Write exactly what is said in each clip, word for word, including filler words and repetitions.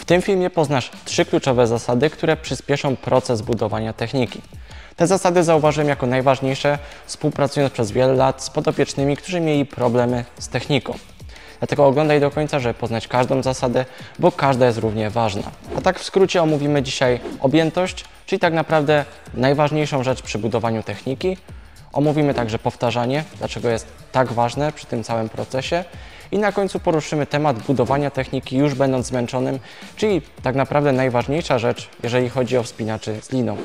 tym filmie poznasz trzy kluczowe zasady, które przyspieszą proces budowania techniki. Te zasady zauważyłem jako najważniejsze, współpracując przez wiele lat z podopiecznymi, którzy mieli problemy z techniką. Dlatego oglądaj do końca, żeby poznać każdą zasadę, bo każda jest równie ważna. A tak w skrócie omówimy dzisiaj objętość, czyli tak naprawdę najważniejszą rzecz przy budowaniu techniki. Omówimy także powtarzanie, dlaczego jest tak ważne przy tym całym procesie. I na końcu poruszymy temat budowania techniki już będąc zmęczonym, czyli tak naprawdę najważniejsza rzecz, jeżeli chodzi o wspinaczy z liną.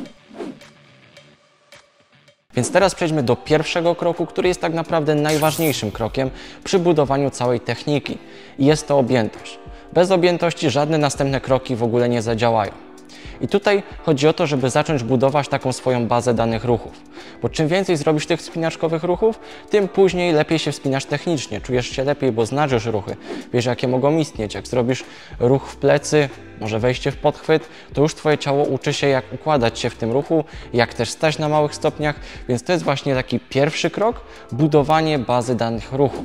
Więc teraz przejdźmy do pierwszego kroku, który jest tak naprawdę najważniejszym krokiem przy budowaniu całej techniki. I jest to objętość. Bez objętości żadne następne kroki w ogóle nie zadziałają. I tutaj chodzi o to, żeby zacząć budować taką swoją bazę danych ruchów. Bo czym więcej zrobisz tych wspinaczkowych ruchów, tym później lepiej się wspinasz technicznie. Czujesz się lepiej, bo znasz już ruchy. Wiesz, jakie mogą istnieć. Jak zrobisz ruch w plecy, może wejście w podchwyt, to już Twoje ciało uczy się, jak układać się w tym ruchu, jak też stać na małych stopniach. Więc to jest właśnie taki pierwszy krok, budowanie bazy danych ruchów.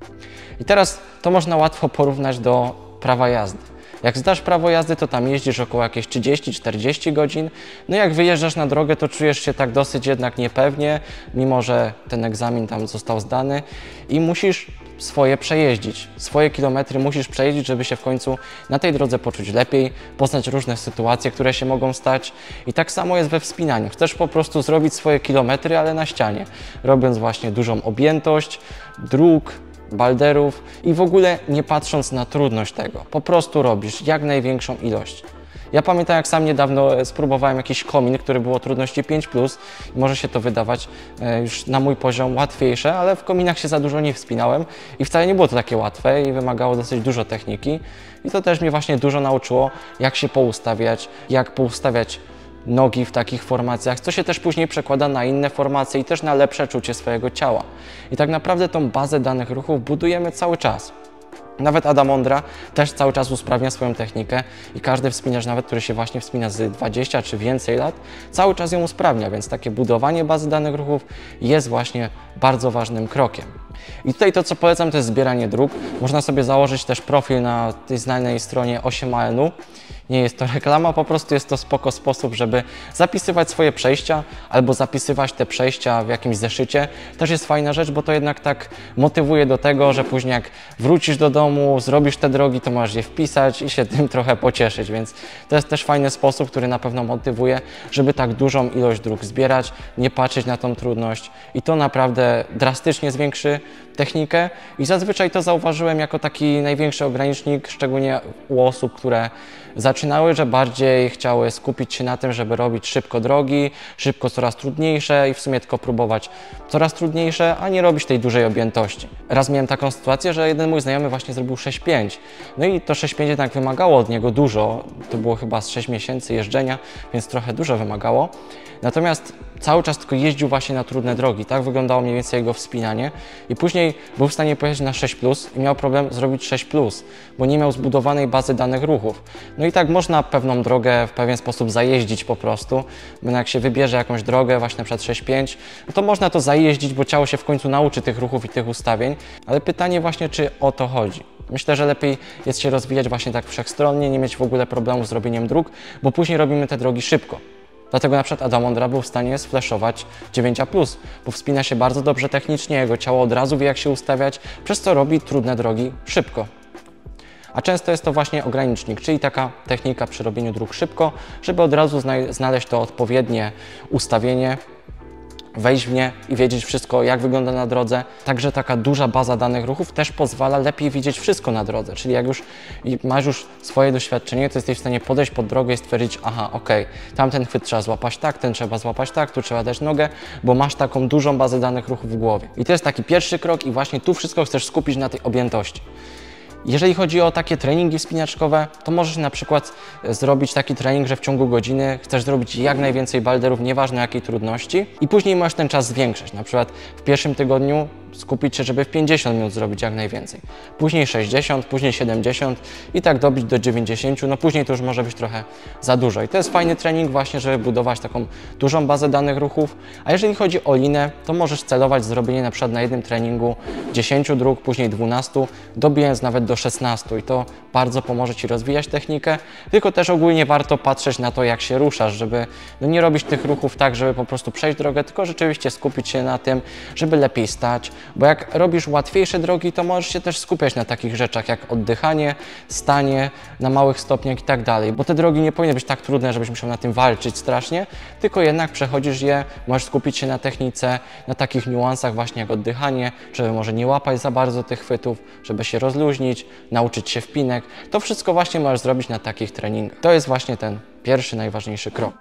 I teraz to można łatwo porównać do prawa jazdy. Jak zdasz prawo jazdy, to tam jeździsz około jakieś trzydzieści czterdzieści godzin. No jak wyjeżdżasz na drogę, to czujesz się tak dosyć jednak niepewnie, mimo że ten egzamin tam został zdany i musisz swoje przejeździć. Swoje kilometry musisz przejeździć, żeby się w końcu na tej drodze poczuć lepiej, poznać różne sytuacje, które się mogą stać. I tak samo jest we wspinaniu. Chcesz po prostu zrobić swoje kilometry, ale na ścianie, robiąc właśnie dużą objętość dróg, balderów i w ogóle nie patrząc na trudność tego. Po prostu robisz jak największą ilość. Ja pamiętam, jak sam niedawno spróbowałem jakiś komin, który był o trudności pięć plus. Może się to wydawać już na mój poziom łatwiejsze, ale w kominach się za dużo nie wspinałem i wcale nie było to takie łatwe i wymagało dosyć dużo techniki. I to też mnie właśnie dużo nauczyło, jak się poustawiać, jak poustawiać nogi w takich formacjach, co się też później przekłada na inne formacje i też na lepsze czucie swojego ciała. I tak naprawdę tą bazę danych ruchów budujemy cały czas. Nawet Adam Ondra też cały czas usprawnia swoją technikę i każdy wspinacz, nawet który się właśnie wspina z dwudziestu czy więcej lat, cały czas ją usprawnia, więc takie budowanie bazy danych ruchów jest właśnie bardzo ważnym krokiem. I tutaj to, co polecam, to jest zbieranie dróg. Można sobie założyć też profil na tej znanej stronie osiem A N U. Nie jest to reklama, po prostu jest to spoko sposób, żeby zapisywać swoje przejścia albo zapisywać te przejścia w jakimś zeszycie. Też jest fajna rzecz, bo to jednak tak motywuje do tego, że później jak wrócisz do domu, zrobisz te drogi, to możesz je wpisać i się tym trochę pocieszyć, więc to jest też fajny sposób, który na pewno motywuje, żeby tak dużą ilość dróg zbierać, nie patrzeć na tą trudność i to naprawdę drastycznie zwiększy technikę i zazwyczaj to zauważyłem jako taki największy ogranicznik, szczególnie u osób, które zaczynały, że bardziej chciały skupić się na tym, żeby robić szybko drogi, szybko coraz trudniejsze i w sumie tylko próbować coraz trudniejsze, a nie robić tej dużej objętości. Raz miałem taką sytuację, że jeden mój znajomy właśnie zrobił sześć pięć, no i to sześć pięć jednak wymagało od niego dużo, to było chyba z sześć miesięcy jeżdżenia, więc trochę dużo wymagało. Natomiast cały czas tylko jeździł właśnie na trudne drogi, tak wyglądało mniej więcej jego wspinanie i później był w stanie pojechać na sześć plus i miał problem zrobić sześć plus, bo nie miał zbudowanej bazy danych ruchów. No i tak można pewną drogę w pewien sposób zajeździć po prostu, bo jak się wybierze jakąś drogę, właśnie na przykład sześć pięć, no to można to zajeździć, bo ciało się w końcu nauczy tych ruchów i tych ustawień, ale pytanie właśnie, czy o to chodzi. Myślę, że lepiej jest się rozwijać właśnie tak wszechstronnie, nie mieć w ogóle problemu z robieniem dróg, bo później robimy te drogi szybko. Dlatego na przykład Adam Ondra był w stanie sflashować dziewięć A plus, bo wspina się bardzo dobrze technicznie, jego ciało od razu wie, jak się ustawiać, przez co robi trudne drogi szybko. A często jest to właśnie ogranicznik, czyli taka technika przy robieniu dróg szybko, żeby od razu znaleźć to odpowiednie ustawienie, wejść w nie i wiedzieć wszystko, jak wygląda na drodze. Także taka duża baza danych ruchów też pozwala lepiej widzieć wszystko na drodze. Czyli jak już masz już swoje doświadczenie, to jesteś w stanie podejść pod drogę i stwierdzić, aha, okej, tamten chwyt trzeba złapać tak, ten trzeba złapać tak, tu trzeba dać nogę, bo masz taką dużą bazę danych ruchów w głowie. I to jest taki pierwszy krok i właśnie tu wszystko chcesz skupić na tej objętości. Jeżeli chodzi o takie treningi wspinaczkowe, to możesz na przykład zrobić taki trening, że w ciągu godziny chcesz zrobić jak najwięcej balderów, nieważne jakiej trudności i później możesz ten czas zwiększać. Na przykład w pierwszym tygodniu skupić się, żeby w pięćdziesiąt minut zrobić jak najwięcej. Później sześćdziesiąt, później siedemdziesiąt i tak dobić do dziewięćdziesięciu, no później to już może być trochę za dużo. I to jest fajny trening właśnie, żeby budować taką dużą bazę danych ruchów, a jeżeli chodzi o linę, to możesz celować zrobienie na przykład na jednym treningu dziesięciu dróg, później dwunastu, dobijając nawet do szesnastu i to bardzo pomoże Ci rozwijać technikę, tylko też ogólnie warto patrzeć na to, jak się ruszasz, żeby no nie robić tych ruchów tak, żeby po prostu przejść drogę, tylko rzeczywiście skupić się na tym, żeby lepiej stać, bo jak robisz łatwiejsze drogi, to możesz się też skupiać na takich rzeczach jak oddychanie, stanie na małych stopniach i tak dalej, bo te drogi nie powinny być tak trudne, żebyś musiał na tym walczyć strasznie, tylko jednak przechodzisz je, możesz skupić się na technice, na takich niuansach właśnie jak oddychanie, żeby może nie łapać za bardzo tych chwytów, żeby się rozluźnić, nauczyć się wpinek. To wszystko właśnie możesz zrobić na takich treningach. To jest właśnie ten pierwszy, najważniejszy krok.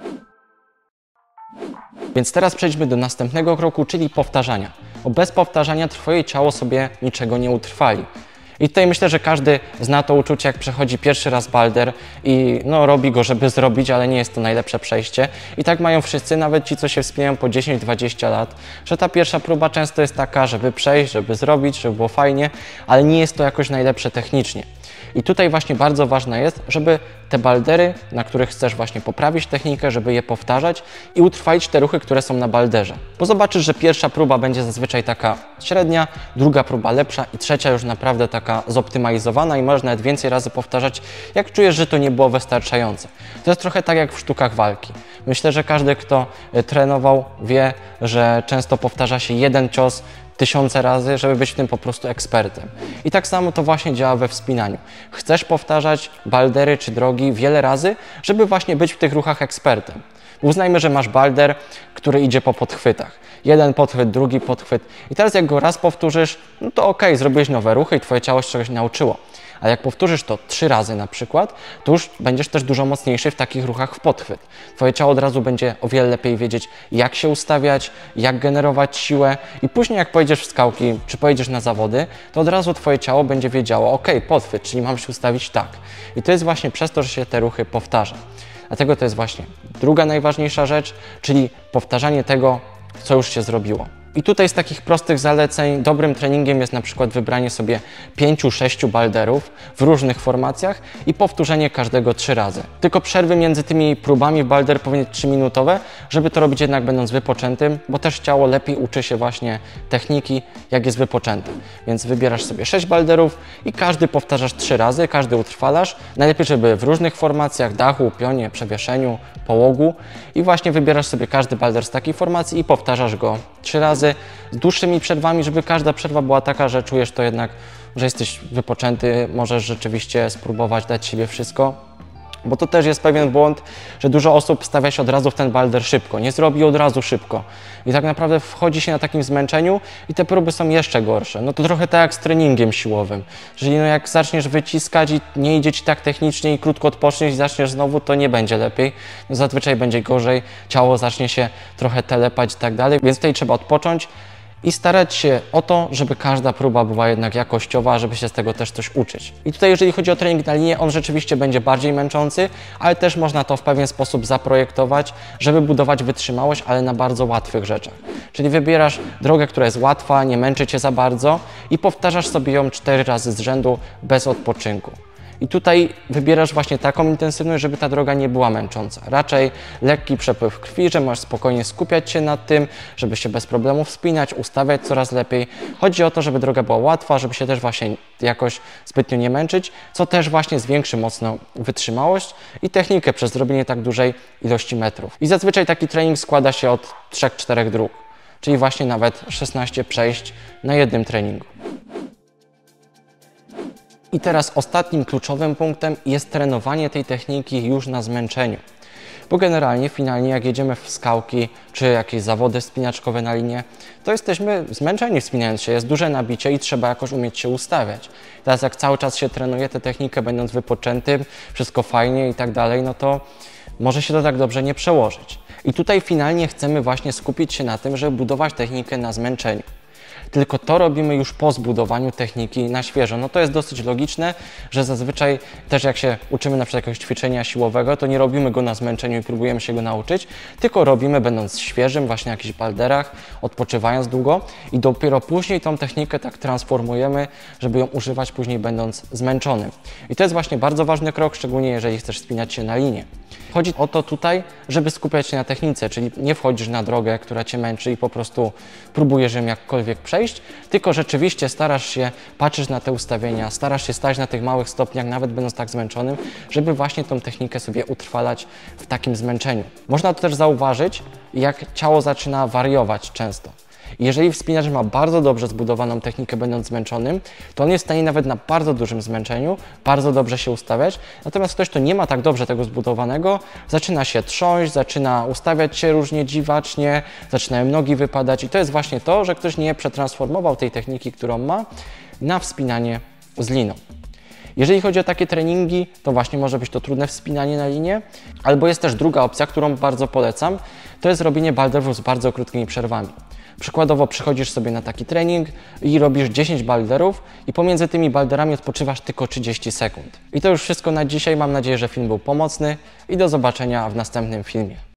Więc teraz przejdźmy do następnego kroku, czyli powtarzania. Bo bez powtarzania Twoje ciało sobie niczego nie utrwali. I tutaj myślę, że każdy zna to uczucie, jak przechodzi pierwszy raz balder i no, robi go, żeby zrobić, ale nie jest to najlepsze przejście. I tak mają wszyscy, nawet ci, co się wspinają po dziesięć dwadzieścia lat, że ta pierwsza próba często jest taka, żeby przejść, żeby zrobić, żeby było fajnie, ale nie jest to jakoś najlepsze technicznie. I tutaj właśnie bardzo ważne jest, żeby te baldery, na których chcesz właśnie poprawić technikę, żeby je powtarzać i utrwalić te ruchy, które są na balderze. Bo zobaczysz, że pierwsza próba będzie zazwyczaj taka średnia, druga próba lepsza i trzecia już naprawdę taka zoptymalizowana i możesz nawet więcej razy powtarzać, jak czujesz, że to nie było wystarczające. To jest trochę tak jak w sztukach walki. Myślę, że każdy, kto trenował, wie, że często powtarza się jeden cios tysiące razy, żeby być w tym po prostu ekspertem. I tak samo to właśnie działa we wspinaniu. Chcesz powtarzać baldery czy drogi wiele razy, żeby właśnie być w tych ruchach ekspertem. Uznajmy, że masz balder, który idzie po podchwytach. Jeden podchwyt, drugi podchwyt. I teraz jak go raz powtórzysz, no to okej, okay, zrobiłeś nowe ruchy i Twoje ciało się czegoś nauczyło. Ale jak powtórzysz to trzy razy na przykład, to już będziesz też dużo mocniejszy w takich ruchach w podchwyt. Twoje ciało od razu będzie o wiele lepiej wiedzieć, jak się ustawiać, jak generować siłę i później jak pojedziesz w skałki, czy pojedziesz na zawody, to od razu Twoje ciało będzie wiedziało, ok, podchwyt, czyli mam się ustawić tak. I to jest właśnie przez to, że się te ruchy powtarza. Dlatego to jest właśnie druga najważniejsza rzecz, czyli powtarzanie tego, co już się zrobiło. I tutaj z takich prostych zaleceń dobrym treningiem jest na przykład wybranie sobie pięciu, sześciu balderów w różnych formacjach i powtórzenie każdego trzy razy. Tylko przerwy między tymi próbami w balder powinny być trzyminutowe, żeby to robić jednak będąc wypoczętym, bo też ciało lepiej uczy się właśnie techniki, jak jest wypoczętym. Więc wybierasz sobie sześć balderów i każdy powtarzasz trzy razy, każdy utrwalasz. Najlepiej, żeby w różnych formacjach, dachu, pionie, przewieszeniu, połogu i właśnie wybierasz sobie każdy balder z takiej formacji i powtarzasz go trzy razy z dłuższymi przerwami, żeby każda przerwa była taka, że czujesz to jednak, że jesteś wypoczęty, możesz rzeczywiście spróbować dać siebie wszystko. Bo to też jest pewien błąd, że dużo osób stawia się od razu w ten balder szybko, nie zrobi od razu szybko. I tak naprawdę wchodzi się na takim zmęczeniu i te próby są jeszcze gorsze. No to trochę tak jak z treningiem siłowym. Jeżeli no jak zaczniesz wyciskać i nie idzie Ci tak technicznie i krótko odpoczniesz i zaczniesz znowu, to nie będzie lepiej. No zazwyczaj będzie gorzej, ciało zacznie się trochę telepać i tak dalej, więc tutaj trzeba odpocząć i starać się o to, żeby każda próba była jednak jakościowa, żeby się z tego też coś uczyć. I tutaj jeżeli chodzi o trening na linię, on rzeczywiście będzie bardziej męczący, ale też można to w pewien sposób zaprojektować, żeby budować wytrzymałość, ale na bardzo łatwych rzeczach. Czyli wybierasz drogę, która jest łatwa, nie męczy Cię za bardzo i powtarzasz sobie ją cztery razy z rzędu bez odpoczynku. I tutaj wybierasz właśnie taką intensywność, żeby ta droga nie była męcząca. Raczej lekki przepływ krwi, że możesz spokojnie skupiać się nad tym, żeby się bez problemu wspinać, ustawiać coraz lepiej. Chodzi o to, żeby droga była łatwa, żeby się też właśnie jakoś zbytnio nie męczyć, co też właśnie zwiększy mocno wytrzymałość i technikę przez zrobienie tak dużej ilości metrów. I zazwyczaj taki trening składa się od trzech czterech dróg, czyli właśnie nawet szesnaście przejść na jednym treningu. I teraz ostatnim kluczowym punktem jest trenowanie tej techniki już na zmęczeniu. Bo generalnie, finalnie jak jedziemy w skałki czy jakieś zawody wspinaczkowe na linię, to jesteśmy zmęczeni wspinając się, jest duże nabicie i trzeba jakoś umieć się ustawiać. Teraz jak cały czas się trenuje tę technikę będąc wypoczętym, wszystko fajnie i tak dalej, no to może się to tak dobrze nie przełożyć. I tutaj finalnie chcemy właśnie skupić się na tym, żeby budować technikę na zmęczeniu. tylko to robimy już po zbudowaniu techniki na świeżo. No to jest dosyć logiczne, że zazwyczaj też jak się uczymy na przykład jakiegoś ćwiczenia siłowego, to nie robimy go na zmęczeniu i próbujemy się go nauczyć, tylko robimy będąc świeżym, właśnie na jakichś balderach, odpoczywając długo i dopiero później tą technikę tak transformujemy, żeby ją używać później będąc zmęczonym. I to jest właśnie bardzo ważny krok, szczególnie jeżeli chcesz wspinać się na linię. Chodzi o to tutaj, żeby skupiać się na technice, czyli nie wchodzisz na drogę, która Cię męczy i po prostu próbujesz ją jakkolwiek przejść, tylko rzeczywiście starasz się, patrzysz na te ustawienia, starasz się stać na tych małych stopniach, nawet będąc tak zmęczonym, żeby właśnie tą technikę sobie utrwalać w takim zmęczeniu. Można to też zauważyć, jak ciało zaczyna wariować często. Jeżeli wspinacz ma bardzo dobrze zbudowaną technikę, będąc zmęczonym, to on jest w stanie nawet na bardzo dużym zmęczeniu bardzo dobrze się ustawiać. Natomiast ktoś, kto nie ma tak dobrze tego zbudowanego, zaczyna się trząść, zaczyna ustawiać się różnie dziwacznie, zaczynają nogi wypadać i to jest właśnie to, że ktoś nie przetransformował tej techniki, którą ma, na wspinanie z liną. Jeżeli chodzi o takie treningi, to właśnie może być to trudne wspinanie na linię, albo jest też druga opcja, którą bardzo polecam, to jest robienie balderów z bardzo krótkimi przerwami. Przykładowo przychodzisz sobie na taki trening i robisz dziesięć balderów i pomiędzy tymi balderami odpoczywasz tylko trzydzieści sekund. I to już wszystko na dzisiaj. Mam nadzieję, że film był pomocny i do zobaczenia w następnym filmie.